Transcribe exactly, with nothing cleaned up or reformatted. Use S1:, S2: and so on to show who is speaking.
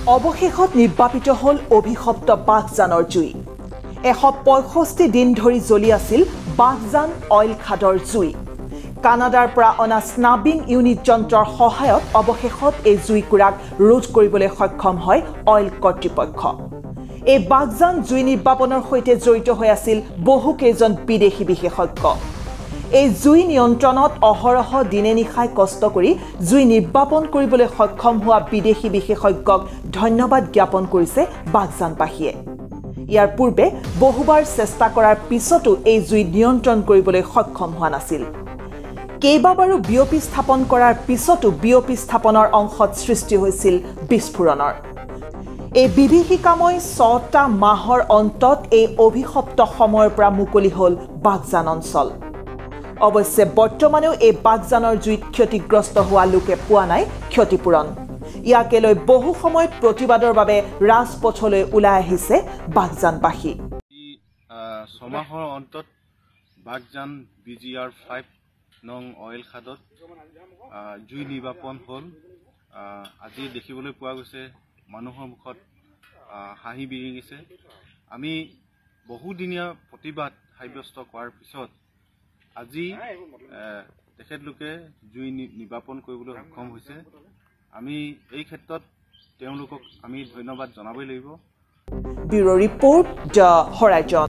S1: অৱশেষত নিৰ্বাপিত হল অভিশপ্ত বাঘজানৰ জুই এশ পঁয়ষষ্ঠি দিন ধৰি জ্বলি আছিল বাঘজান অইল খাদৰ জুই কানাডাৰ পৰা অনা স্নাবিং ইউনিট যন্ত্ৰৰ সহায়ত অৱশেষত এই জুইকুৰাক ৰোধ কৰিবলৈ সক্ষম হয় অইল কৰ্তৃপক্ষ এই বাঘজান জুই নিৰ্বাপনৰ সৈতে জড়িত হৈ আছিল বহু কেইজন বিদেশী বিশেষজ্ঞ এই জুই নিয়ন্ত্ৰণত অহৰহ দিনে নিশাই কষ্ট কৰি জুই নিৰ্বাপন কৰিবলৈ সক্ষম হোৱা বিদেশী বিশেষজ্ঞক ধন্যবাদ জ্ঞাপন কৰিছে বাঘজানবাসীয়ে ইয়াৰ পূৰ্বে বহুবাৰ চেষ্টা কৰাৰ পিছতো এই জুই নিয়ন্ত্ৰণ কৰিবলৈ সক্ষম হোৱা নাছিল কেইবাবাৰো বিঅপি স্থাপন কৰাৰ পিছতো বিঅপি স্থাপনৰ অংশত সৃষ্টি হৈছিল বিস্ফোৰণৰ এই বিভীষিকাময় ছটা মাহৰ অন্তত এই অভিশপ্ত সময়ৰ পৰা মুকলি হ'ল বাঘজান অঞ্চল অৱশ্যে বৰ্তমানেও এই বাঘজানৰ জুইত ক্ষতিগ্ৰস্ত হোৱা লোকে পোৱা নাই ক্ষতিপূৰণ ইয়াকে লৈ বহু সময়ত প্ৰতিবাদৰ বাবে ৰাজপথলৈ ওলাই আহিছে বাঘজানবাসী
S2: ছমাহৰ অন্তত বাঘজান বিজিআৰ পাঁচ নং অইল খাদত জুই নিৰ্বাপন হ'ল আজি দেখিবলৈ পোৱা গৈছে মানুহৰ মুখত হাঁহি বিৰিঙিছে আমি বহুদিনীয়া প্ৰতিবাদ সাব্যস্ত কৰাৰ পিছত আজি তেখেতলোকে জুই নিৰ্বাপন কৰিবলৈ সক্ষম হৈছে আমি এই ক্ষেত্ৰত তেওঁলোকক আমি ধন্যবাদ জনাবই লাগিব
S1: ব্যুৰো ৰিপৰ্ট দ্য হৰাইজন।